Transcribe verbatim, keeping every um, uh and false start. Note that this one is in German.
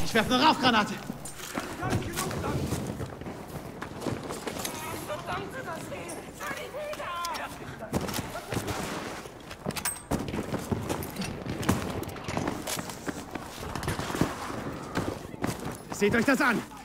Ich werfe eine Rauchgranate. Seht euch das an!